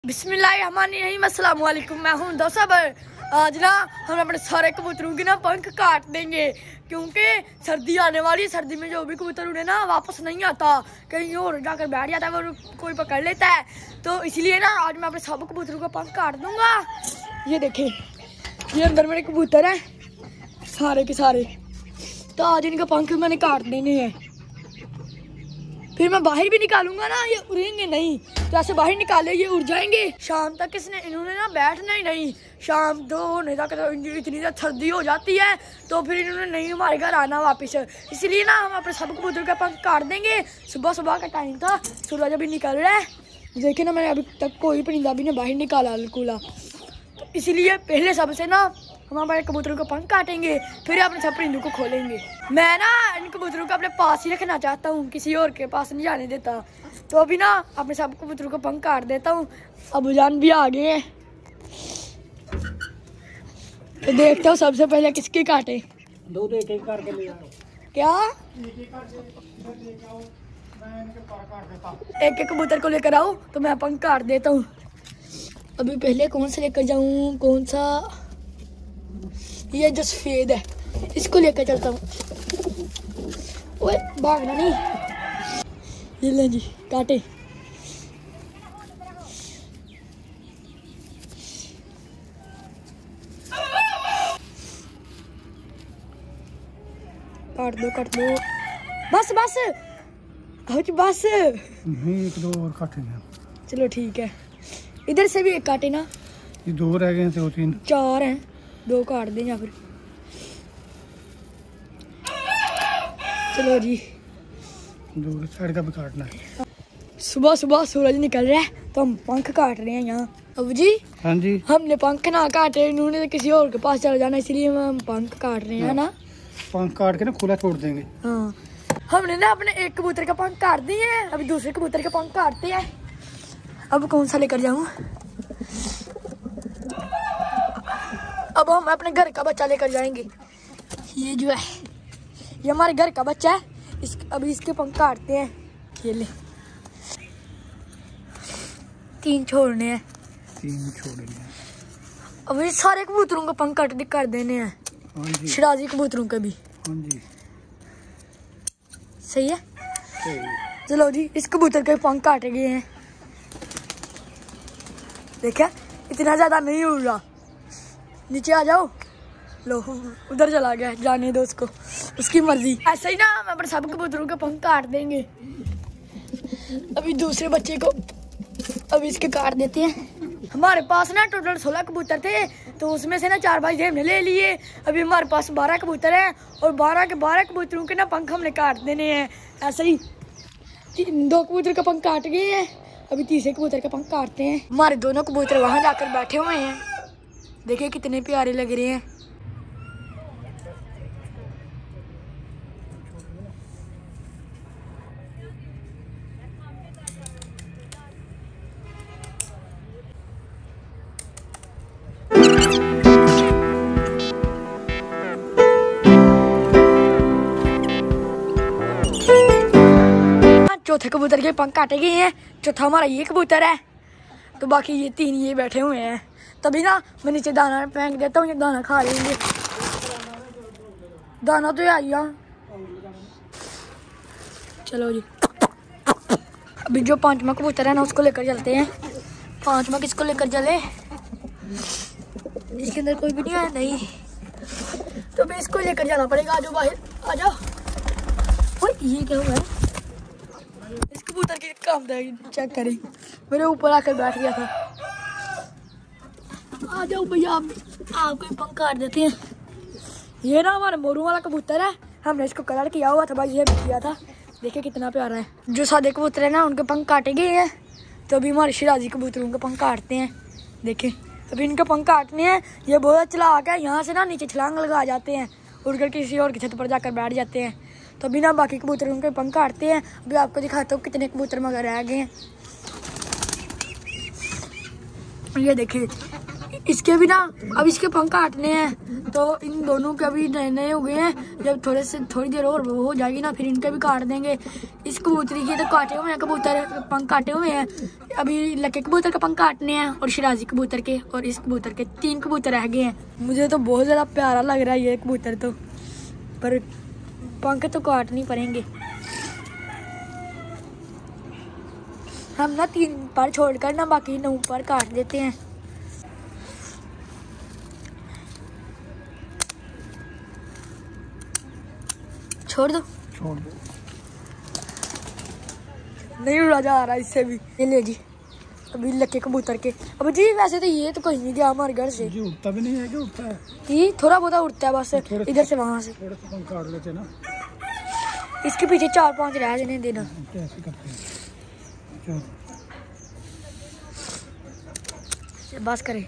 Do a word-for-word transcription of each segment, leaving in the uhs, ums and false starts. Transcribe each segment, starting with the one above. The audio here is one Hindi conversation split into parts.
बिस्मिल्लाहिर्रहमानिर्रहीम, अस्सलाम वालेकुम। मैं हूं दोस्त। आज ना हम अपने सारे कबूतरों की ना पंख काट देंगे क्योंकि सर्दी आने वाली है। सर्दी में जो भी कबूतर उड़े ना वापस नहीं आता, कहीं और जाकर बैठ जाता है, वो कोई पकड़ लेता है। तो इसलिए ना आज मैं अपने सब कबूतरों का पंख काट दूंगा। ये देखें, ये अंदर मेरे कबूतर हैं सारे के सारे। तो आज इनका पंख मैंने काट देने हैं। फिर मैं बाहर भी निकालूंगा ना, ये उड़ेंगे नहीं। तो ऐसे बाहर निकाले ये उड़ जाएंगे। शाम तक इसने इन्होंने ना बैठना ही नहीं। शाम दो होने तक तो इतनी ज़्यादा सर्दी हो जाती है, तो फिर इन्होंने नहीं हमारे घर आना वापस। इसलिए ना हम अपने सब कबूतर का पंख काट देंगे। सुबह सुबह का टाइम था, सूरज अभी निकल रहा है। देखिए ना, मैंने अभी तक कोई परिंदा भी नहीं बाहर निकाला बिल्कुल। तो इसलिए पहले सबसे ना हम हमारे कबूतरों का पंख काटेंगे, फिर अपने सब परिंदों को खोलेंगे। मैं ना इन कबूतरों को अपने पास ही रखना चाहता हूँ, किसी और के पास नहीं जाने देता। तो अभी ना अपने सब कबूतरों का पंख काट देता हूँ। अबूजान भी आ गए हैं, तो देखता हूँ सबसे पहले किसके काटे। दो दो एक एक करके ले आओ। क्या एक एक कबूतर को लेकर आओ तो मैं पंख काट देता हूँ। अभी पहले कौन सा लेकर जाऊँ, कौन सा? ये जो सफेद है इसको लेकर चलता हूँ। ओए भागना नहीं। ये ले जी, काटे। काट दो काट दो, बस बस बस। एक दो और काटेंगे। चलो ठीक है, इधर से भी एक काटे ना। ये दो रह गए थे, तीन चार हैं, दो काट दें या फिर। चलो जी, दो साइड का भी काटना है। सुबह सुबह सूरज निकल रहा है तो हम पंख काट रहे हैं यहाँ। अब जी हाँ जी, हमने पंख ना काटे, इन्होंने तो किसी और के पास चला जाना, इसलिए हम पंख काट रहे हैं ना। पंख काट के ना खुला छोड़ देंगे। हाँ, हमने ना अपने एक कबूतर का पंख काट दिए हैं, अभी दूसरे कबूतर का पंख काटते हैं। अब कौन सा लेकर जाऊँ? अब हम अपने घर का बच्चा लेकर जाएंगे। ये जो है ये हमारे घर का बच्चा है। इस अभी इसके पंख काटते हैं। ये ले, तीन छोड़ने हैं। तीन छोड़ेंगे। अब ये सारे कबूतरों का पंख काट कर देने हैं, हाँ जी, शिराजी कबूतरों के भी। हाँ जी, सही है। सही। चलो जी, इस कबूतर के पंख काटे गए हैं। देखा, इतना ज्यादा नहीं उड़ रहा। नीचे आ जाओ। लो, उधर चला गया, जाने दो उसको, उसकी मर्जी। ऐसे ही ना हम अपने सब कबूतरों के पंख काट देंगे। अभी दूसरे बच्चे को अभी इसके काट देते हैं। हमारे पास ना टोटल सोलह कबूतर थे, तो उसमें से ना चार भाई हमने ले लिए। अभी हमारे पास बारह कबूतर हैं और बारह के बारह कबूतरों के ना पंख हमने काट देने हैं। ऐसे ही दो कबूतर का पंख काट गए हैं, अभी तीसरे कबूतर का पंख काटते हैं। हमारे दोनों कबूतर वहां जाकर बैठे हुए हैं। देखिए कितने प्यारे लग रहे हैं। चौथे कबूतर के पंख काटे गए हैं। चौथा हमारा ये कबूतर है, तो बाकी ये तीन ये बैठे हुए हैं। तभी ना मैं नीचे दाना फेंक देता हूँ, ये दाना खा लेंगे। दाना तो आई यहाँ। चलो जी, अभी जो पांचवा कबूतर है ना उसको लेकर चलते हैं। पांचवा किसको लेकर चले? इसके अंदर कोई भी नहीं है, नहीं तो भी इसको लेकर जाना पड़ेगा। आ जाओ बाहर, आ जाओ। ओए ये क्या हुआ है? इस कबूतर की काम चेक करें, मेरे ऊपर आकर बैठ गया था। आ जाओ भैया, आप आपको पंख काट देते हैं। ये ना हमारा मोरू वाला कबूतर है, हमने इसको कलर किया हुआ था भाई, ये भी किया था। देखिए कितना प्यारा है। जो सादे कबूतर है ना उनके पंख काटे गए हैं, तो अभी हमारे शिराजी कबूतरों के पंख काटते हैं। देखिए अभी इनके पंख काटने हैं। ये बहुत चला आकर यहाँ से ना नीचे छलांग लगा जाते हैं, उड़कर किसी और की छत पर जाकर बैठ जाते हैं। तो अभी ना बाकी कबूतरों के पंख काटते हैं। अभी आपको दिखाता हूँ कितने कबूतर मगर रह गए हैं। ये देखिए, इसके भी ना अब इसके पंख काटने हैं, तो इन दोनों के अभी नए नए हो गए हैं। जब थोड़े से थोड़ी देर और वो हो जाएगी ना, फिर इनके भी काट देंगे। इस कबूतरी के तो काटे हुए हैं, कबूतर पंख काटे हुए हैं। अभी लके कबूतर का पंख काटने हैं और शिराजी कबूतर के और इस कबूतर के, तीन कबूतर रह गए हैं। मुझे तो बहुत ज़्यादा प्यारा लग रहा है ये कबूतर तो, पर पंख तो काटने पड़ेंगे। हम ना तीन पर छोड़कर ना बाकी नौ पर काट देते हैं। छोड़ दो छोड़ दो। नहीं उड़ा जा रहा इससे भी। ये ले जी अभी लके कबूतर के। अब जी वैसे तो ये तो कहीं नहीं गया हमारे घर से। जी उड़ता भी नहीं है, क्या उड़ता है? ये थोड़ा बहुत उड़ता है बस, इधर से वहां से। थोड़ा सा पंख काट लेते ना, इसके पीछे चार पांच रह देने देना। ऐसे करते हैं। चलो बस करें।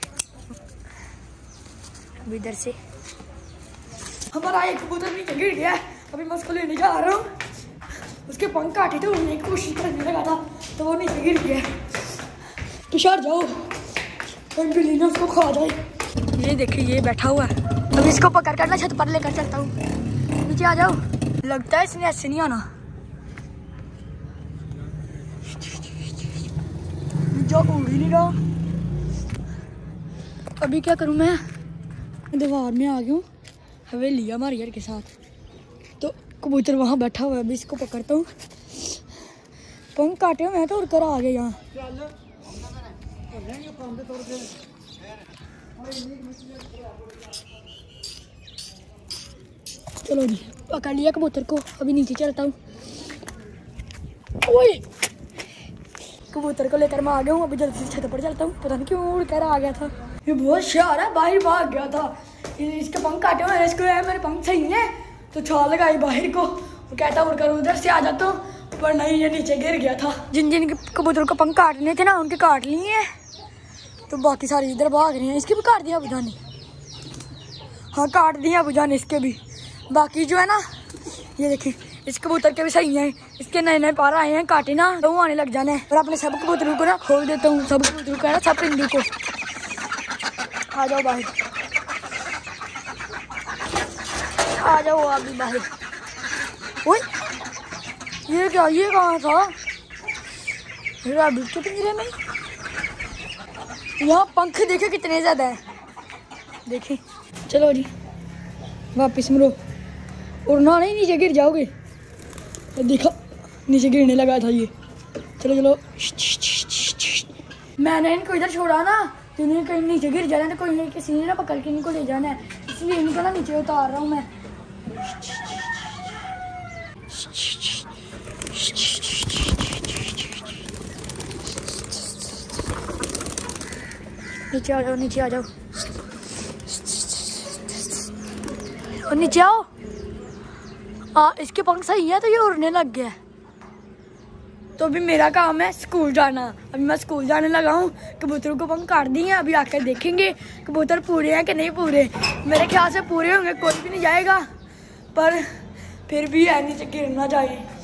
अभी इधर से हमारा एक कबूतर नीचे गिर गया, अभी मैं उसको लेने जा रहा हूँ। उसके पंख काटे थे, उड़ने की कोशिश करने लगा था तो वो नीचे गिर गया। तुषार जाओ, बिल्ली ना उसको खा जाए। ये देखिए ये बैठा हुआ है, अभी इसको पकड़ कर ना छत पर लेकर चलता हूँ। नीचे आ जाओ। लगता है इसने ऐसे नहीं आना। जो उड़ ही नहीं रहा। अभी क्या करूँ मैं, दीवार में आ गया हूँ हवेली हमारे घर के साथ, तो कबूतर वहाँ बैठा हुआ है। अभी इसको पकड़ता हूँ, पंख काटे हुए हैं तो उड़कर आ गया यहाँ। चलो जी पकड़ लिया कबूतर को, अभी नीचे चलता हूँ। ओए कबूतर को लेकर मैं आ गया हूँ, अभी जल्दी से छत पर चलता हूँ। पता नहीं क्यों उड़कर आ गया था। ये बहुत शार है, बाहर भाग गया था। इसके पंख काटे हुए हैं, इसको है मेरे पंख सही है तो छाल लगाई बाहर को। वो कहता उड़कर उधर से आ जाता हूँ, पर नहीं ये नीचे गिर गया था। जिन जिन के कबूतर को पंख काटने थे ना उनके काट लिए हैं, तो बाकी सारे इधर भाग रहे हैं। इसके भी काट दिया अबू जान ने। हाँ काट दिया अबू जान ने इसके भी। बाकी जो है ना ये देखिए इस कबूतर के भी सही हैं, इसके नए नए पार आए हैं, काटे ना तो आने लग जाने। और अपने सब कबूतरों को ना खोल देता हूँ, सब कबूतरों को है ना, सब पिंडू को। आ जाओ बाहर, आ जाओ अभी बाहर। ओए ये क्या, ये कहाँ था? रैबिट के पिंजरे में। यहाँ पंख देखे कितने ज्यादा है, देखें। चलो जी वापिस मुड़ो, उड़ना नहीं, नीचे गिर जाओगे। देखा नीचे गिरने लगा था ये। चलो चलो मैंने इनको इधर छोड़ा ना तो इन्हें कहीं नीचे गिर जाना है, तो कोई किसी ने ना पकड़ के इनको ले जाना है, इसलिए इनको ना नीचे उतार रहा हूँ मैं। नीचे आ जाओ, नीचे आ जाओ और नीचे आओ। आ, इसके पंख सही है तो ये उड़ने लग गया। तो अभी मेरा काम है स्कूल जाना। अभी मैं स्कूल जाने लगा हूँ। कबूतरों को पंख काट दिए हैं, अभी आकर देखेंगे कबूतर पूरे हैं कि नहीं पूरे। मेरे ख्याल से पूरे होंगे, कोई भी नहीं जाएगा, पर फिर भी है नीचे गिर ना जाए।